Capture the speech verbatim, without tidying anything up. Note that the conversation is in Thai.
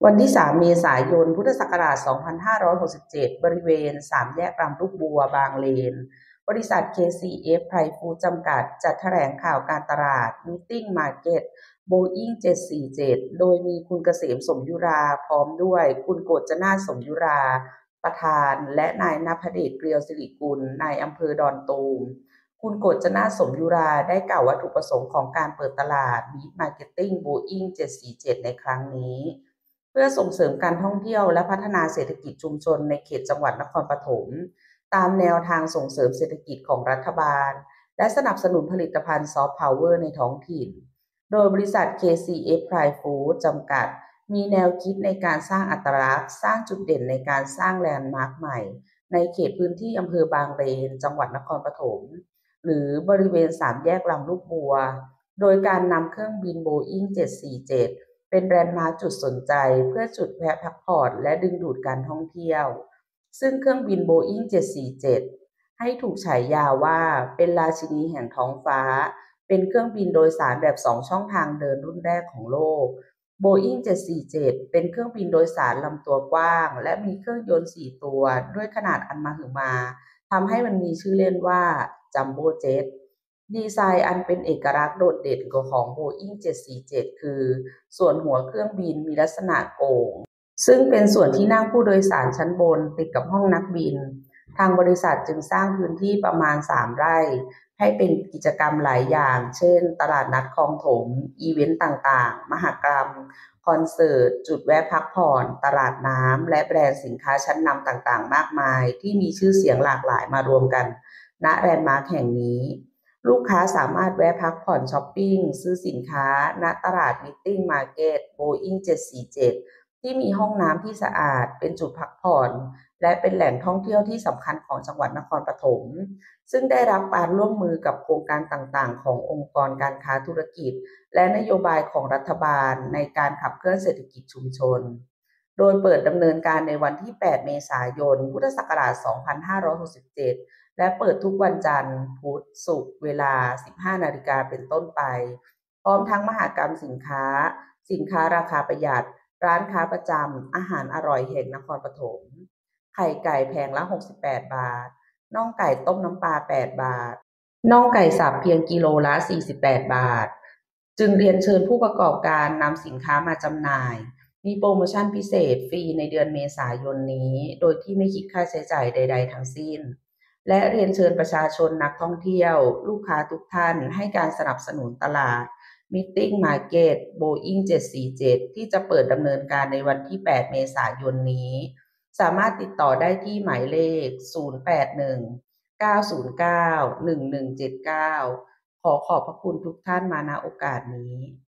วันที่ สาม เมษายน พุทธศักราช สองพันห้าร้อยหกสิบเจ็ด บริเวณ สาม แยกลำลูกบัว บางเลน บริษัท เค ซี เอฟ ไพรฟู้ดจำกัด จัดแถลงข่าวการตลาด Meeting Market Boeing เจ็ดสี่เจ็ด โดยมีคุณเกษม สมยุรา พร้อมด้วยคุณโกจนาถ สมยุรา ประธาน และนายณภเดช เกลียวสิริกุล นายอำเภอดอนตูม คุณโกจนาถ สมยุรา ได้กล่าววัตถุประสงค์ของการเปิดตลาด Meet Marketing Boeing เจ็ดสี่เจ็ด ในครั้งนี้เพื่อส่งเสริมการท่องเที่ยวและพัฒนาเศรษฐกิจชุมชนในเขตจังหวัดนครปฐมตามแนวทางส่งเสริมเศรษฐกิจของรัฐบาลและสนับสนุนผลิตภัณฑ์ซอฟต์พาวเวอร์ในท้องถิ่นโดยบริษัท เค ซี เอฟ Thai Food จำกัดมีแนวคิดในการสร้างอัตลักษณ์สร้างจุดเด่นในการสร้างแลนด์มาร์คใหม่ในเขตพื้นที่อำเภอบางเลนจังหวัดนครปฐมหรือบริเวณสามแยกลำลูกบัวโดยการนำเครื่องบิน Boeing เจ็ดสี่เจ็ดเป็นแลนด์มาร์คจุดสนใจเพื่อจุดแวะพักผ่อนและดึงดูดการท่องเที่ยวซึ่งเครื่องบิน Boeing เจ็ดสี่เจ็ดให้ถูกฉายาว่าเป็นราชินีแห่งท้องฟ้าเป็นเครื่องบินโดยสารแบบสองช่องทางเดินรุ่นแรกของโลก Boeing เจ็ดสี่เจ็ดเป็นเครื่องบินโดยสารลำตัวกว้างและมีเครื่องยนต์สี่ตัวด้วยขนาดอันมหึมาทำให้มันมีชื่อเล่นว่าจัมโบ้เจ็ตดีไซน์อันเป็นเอกลักษณ์โดดเด่นของ Boeing เจ็ดสี่เจ็ดคือส่วนหัวเครื่องบินมีลักษณะโก่งซึ่งเป็นส่วนที่นั่งผู้โดยสารชั้นบนติดกับห้องนักบินทางบริษัทจึงสร้างพื้นที่ประมาณสามไร่ให้เป็นกิจกรรมหลายอย่างเช่นตลาดนัดคลองถมอีเวนต์ต่างๆมหกรรมคอนเสิร์ตจุดแวะพักผ่อนตลาดน้ำและแบรนด์สินค้าชั้นนำต่างๆมากมายที่มีชื่อเสียงหลากหลายมารวมกันณแลนด์มาร์คแห่งนี้ลูกค้าสามารถแวะพักผ่อนช้อปปิ้งซื้อสินค้าณตลาด Meeting Market Boeing เจ็ดสี่เจ็ดที่มีห้องน้ำที่สะอาดเป็นจุดพักผ่อนและเป็นแหล่งท่องเที่ยวที่สำคัญของจังหวัดนครปฐมซึ่งได้รับการร่วมมือกับโครงการต่างๆขององค์กรการค้าธุรกิจและนโยบายของรัฐบาลในการขับเคลื่อนเศรษฐกิจชุมชนโดยเปิดดำเนินการในวันที่ แปด เมษายน พุทธศักราช สองพันห้าร้อยหกสิบเจ็ด และเปิดทุกวันจันทร์ พุธ ศุกร์ เวลา สิบห้า นาฬิกาเป็นต้นไปพร้อมทั้งมหกรรมสินค้าสินค้าราคาประหยัดร้านค้าประจำอาหารอร่อยแห่งนครปฐมไข่ไก่แผงละหกสิบแปดบาทน่องไก่ต้มน้ำปลาแปดบาทน่องไก่สับเพียงกิโลละสี่สิบแปดบาทจึงเรียนเชิญผู้ประกอบการนำสินค้ามาจำหน่ายมีโปรโมชั่นพิเศษฟรีในเดือนเมษายนนี้โดยที่ไม่คิดค่าใช้จ่ายใดๆทั้งสิ้นและเรียนเชิญประชาชนนักท่องเที่ยวลูกค้าทุกท่านให้การสนับสนุนตลาด Meeting Market Boeing เจ็ดสี่เจ็ดที่จะเปิดดำเนินการในวันที่ แปด เมษายนนี้สามารถติดต่อได้ที่หมายเลข ศูนย์ แปด หนึ่ง เก้า ศูนย์ เก้า หนึ่ง หนึ่ง เจ็ด เก้า ขอขอบพระคุณทุกท่านมาณโอกาสนี้